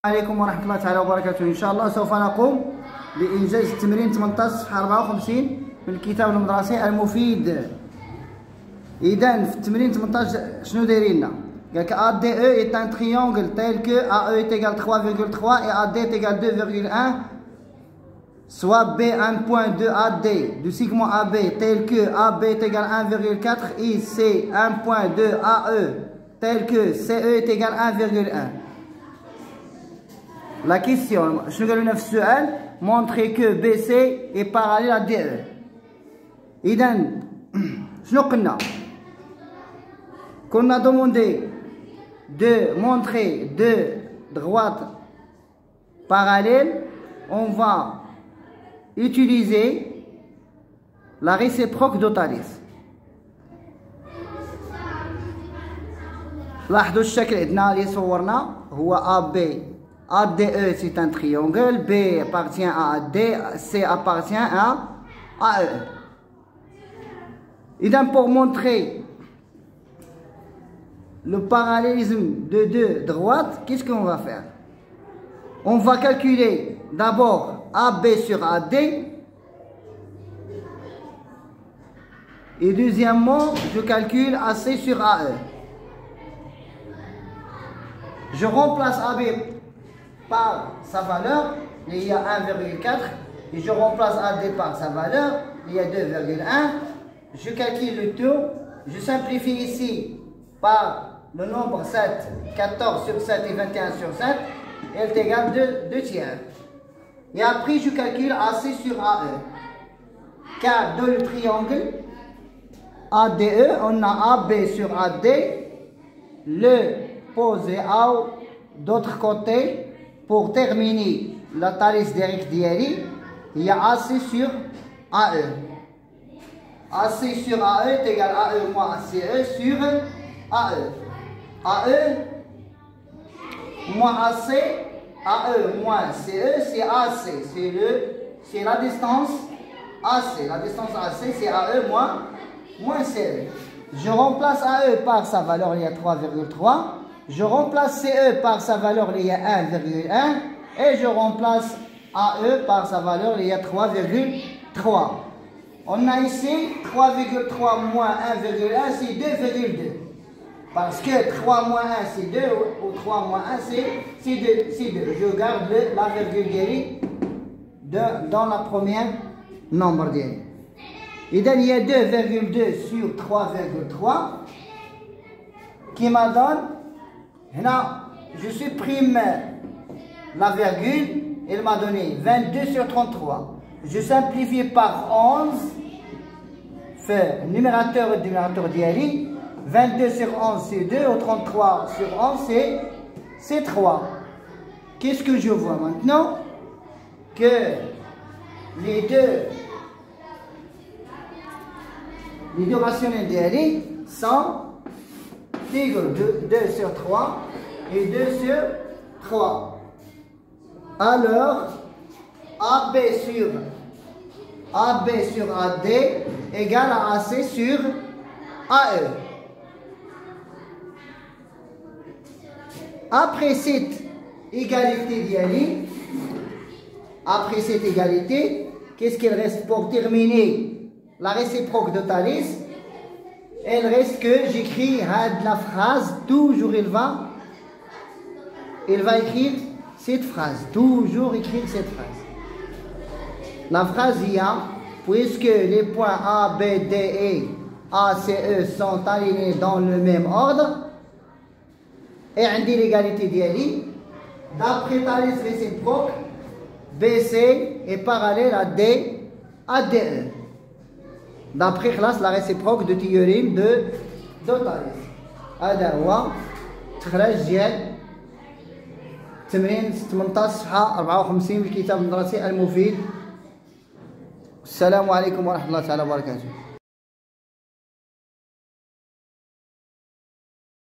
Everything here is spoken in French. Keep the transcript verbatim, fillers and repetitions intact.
عليكم ورحمة الله تعالى وبركاته. إن شاء الله سوف نقوم بإنجاز التمرين ثمانية عشر صفحة أربعة وخمسين من الكتاب المدرسي المفيد. إذا في التمرين ثمانية عشر شنو دايرين لنا؟ قالك A D E est un triangle tel que A E est égal trois virgule trois et A D est égal deux virgule un, soit B un point de A D du segment A B tel que A B est égal un virgule quatre et C un point de A E tel que C E est égal un virgule un. La question, شنو قالوا لنا في السؤال؟ montrer que B C est parallèle à D E. إذا شنو قلنا؟ كنا demandé de montrer deux droites parallèles, on va utiliser la réciproque de Thalès. لاحظوا الشكل عندنا اللي صورنا هو A B. A D E c'est un triangle, B appartient à A D, C appartient à A E. Et donc pour montrer le parallélisme de deux droites, qu'est-ce qu'on va faire? On va calculer d'abord A B sur A D. Et deuxièmement, je calcule A C sur A E. Je remplace A B par sa valeur, il y a un virgule quatre, et je remplace A D par sa valeur, il y a deux virgule un. Je calcule le tout, je simplifie ici par le nombre sept, quatorze sur sept et vingt et un sur sept, et elle est égale deux tiers. Et après, je calcule A C sur A E. Car dans le triangle A D E, on a A B sur A D, le posé à d'autre côté. Pour terminer la Thalès direct d'Yali, il y a A C sur A E. A C sur A E est égal à A E moins C E sur A E. A E moins A C, A E moins C E, c'est A C. C'est le, c'est la distance A C. La distance A C, c'est A E moins, moins C E. Je remplace A E par sa valeur, il y a trois virgule trois. Je remplace C E par sa valeur, il y a un virgule un. Et je remplace A E par sa valeur, il y a trois virgule trois. On a ici trois virgule trois moins un virgule un, c'est deux virgule deux. Parce que trois moins un, c'est deux, ou trois moins un, c'est deux. Je garde le, la virgule de, dans la première nombre d'elle. Et donc, il y a deux virgule deux sur trois virgule trois qui m'a donné. Là, je supprime la virgule, elle m'a donné vingt-deux sur trente-trois. Je simplifie par onze, fait numérateur et dénominateur d'Yali. vingt-deux sur onze c'est deux, ou trente-trois sur onze c'est trois. Qu'est-ce que je vois maintenant? Que les deux, les deux rationnels d'Yali sont égaux deux sur trois et deux sur trois. Alors, A B sur A B sur A D égale à A C sur A E. Après cette égalité d'Yali, après cette égalité, qu'est-ce qu'il reste pour terminer la réciproque de Thalès? Il reste que j'écris la phrase, toujours il va, il va écrire cette phrase, toujours écrire cette phrase. La phrase il y a, puisque les points A, B, D et A, C, E sont alignés dans le même ordre, et on dit l'égalité d'Yali, d'après Thalès réciproque, B C est parallèle à D, à D E. D'après la réciproque de théorème de Thalès. هذا هو تخرج ديال تمرين ثمانية عشر صفحة أربعة وخمسين من الكتاب المدرسي المفيد. السلام عليكم ورحمة الله تعالى وبركاته.